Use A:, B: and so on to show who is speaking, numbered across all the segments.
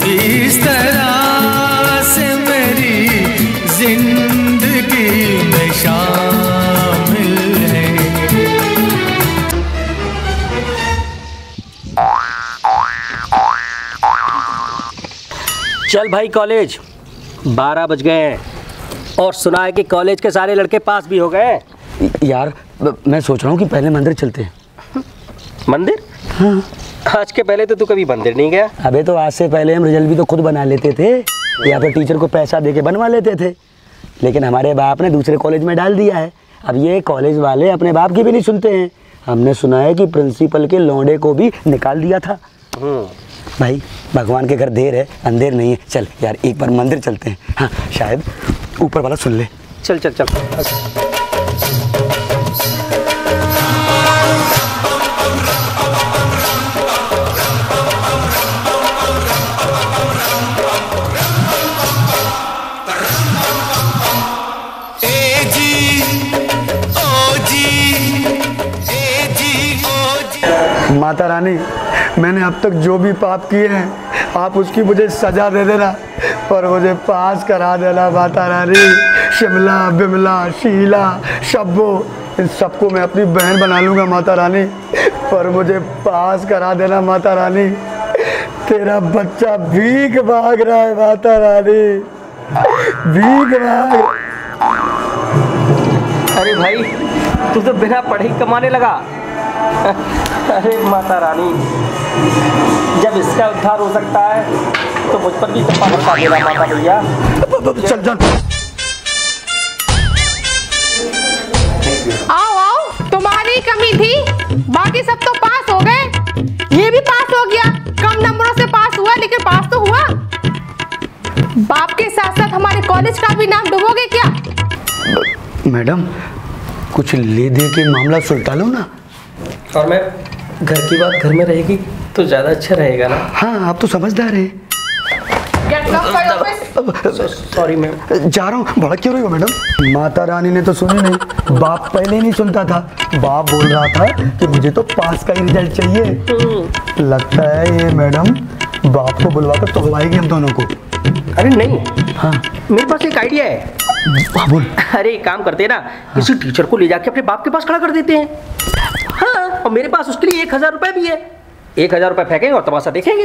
A: इस तरह से मेरी जिंदगी में शामिल है।
B: चल भाई कॉलेज, 12 बज गए हैं और सुना है कि कॉलेज के सारे लड़के पास भी हो गए।
C: यार मैं सोच रहा हूँ कि पहले मंदिर चलते हैं।
B: मंदिर?
C: हाँ।
B: आज के पहले तो तू कभी मंदिर नहीं गया।
C: अबे तो आज से पहले हम रिजल्ट भी तो खुद बना लेते थे या फिर टीचर को पैसा दे के बनवा लेते थे, लेकिन हमारे बाप ने दूसरे कॉलेज में डाल दिया है। अब ये कॉलेज वाले अपने बाप की भी नहीं सुनते हैं। हमने सुना है कि प्रिंसिपल के लौंडे को भी निकाल दिया था। भाई भगवान के घर देर है अंधेर नहीं है। चल यार एक बार मंदिर चलते हैं। हाँ शायद ऊपर वाला सुन ले।
B: चल चल चल।
C: माता रानी, मैंने अब तक जो भी पाप किए हैं आप उसकी मुझे सजा दे देना, पर मुझे पास करा देना माता रानी। शिमला, बिमला, शीला, शब्बो, इन सबको मैं अपनी बहन बना लूँगा माता रानी, पर मुझे पास करा देना माता रानी। तेरा बच्चा भीख मांग रहा है माता रानी, भीख मांग।
B: अरे भाई तू तो बिना पढ़े ही कमाने लगा। अरे माता रानी, जब इसका उद्धार हो सकता है तो मुझ पर भी कृपा बरसा देना माता भैया।
C: चल चल
D: आओ आओ, तुम्हारी कमी थी, बाकी सब तो पास हो गए। ये भी पास हो गया, कम नंबरों से पास हुआ लेकिन पास तो हुआ। बाप के साथ साथ हमारे कॉलेज का भी नाम डुबोगे क्या?
C: मैडम कुछ ले दे के मामला सुलटा लो ना।
B: और मैं घर की बात घर में रहेगी तो ज़्यादा अच्छा रहेगा ना।
C: हाँ आप तो समझदार हैं।
B: Sorry ma'am.
C: जा रहा हूँ। भड़क क्यों रही हो मैडम? माता रानी ने तो सुनी नहीं, बाप पहले ही नहीं सुनता था। बाप बोल रहा था कि मुझे तो पास का ही रिजल्ट चाहिए। लगता है ये मैडम बाप को बुलवा कर तोड़वाएगी हम दोनों को।
B: अरे नहीं,
C: हाँ
B: मेरे पास एक आइडिया है।
C: हाँ बोल।
B: अरे एक काम करते हैं ना, किसी टीचर को ले जाके अपने बाप के पास खड़ा कर देते हैं। हाँ, और मेरे पास उसके लिए 1000 रुपए भी है। 1000 रुपए फेंकेंगे और तमाशा देखेंगे।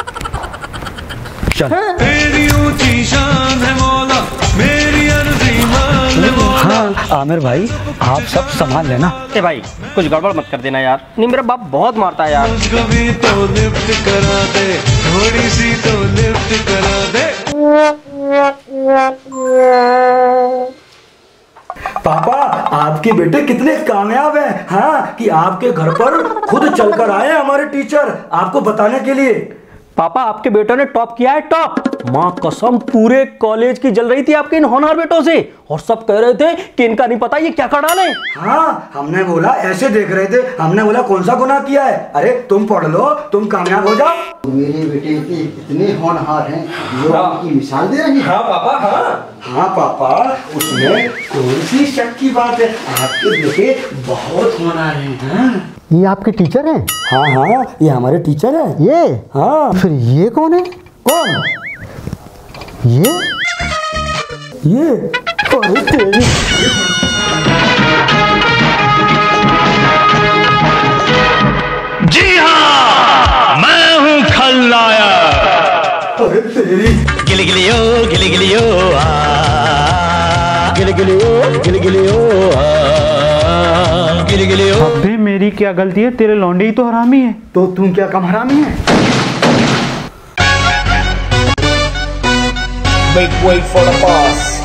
C: चल।
B: हाँ।
A: मेरी ऊंची शान है मौला, मेरी अर्जी मान है मौला।
C: हाँ आमिर भाई आप सब संभाल लेना।
B: ए भाई कुछ गड़बड़ मत कर देना यार, नहीं मेरा बाप बहुत मारता है यार।
A: कभी तो लिफ्ट करा दे, थोड़ी सी तो लिफ्ट करा दे।
C: पापा आपके बेटे कितने कामयाब हैं। हाँ कि आपके घर पर खुद चलकर आए हमारे टीचर आपको बताने के लिए।
B: पापा आपके बेटों ने टॉप किया है, टॉप। माँ कसम पूरे कॉलेज की जल रही थी आपके इन होनहार बेटों से, और सब कह रहे थे कि इनका नहीं पता ये क्या कर डाले।
C: हाँ हमने बोला, ऐसे देख रहे थे, हमने बोला कौन सा गुनाह किया है। अरे तुम पढ़ लो, तुम कामयाब हो जाओ।
E: मेरे बेटे इतने होनहार हैं जो आपकी मिसाल दे रही।
B: हाँ पापा। हाँ
C: हाँ पापा उसमें कौन सी शक की बात है, आपके बेटे बहुत होनहार हैं। हाँ
E: ये आपके टीचर हैं?
C: हाँ हाँ ये हमारे टीचर है।
E: ये?
C: हाँ
E: फिर ये कौन है?
C: कौन?
E: ये
C: अरे तेरी।
A: जी हाँ मैं हूँ खलनायक।
C: अरे तेरी।
A: गिली गिलियो गिली गिलियो गिली गिलियो गिली गिलियो गिली गिलियो।
F: अबे मेरी क्या गलती है, तेरे लौंडे ही तो हरामी है।
C: तो तुम क्या कम हरामी है?
B: wait for the boss।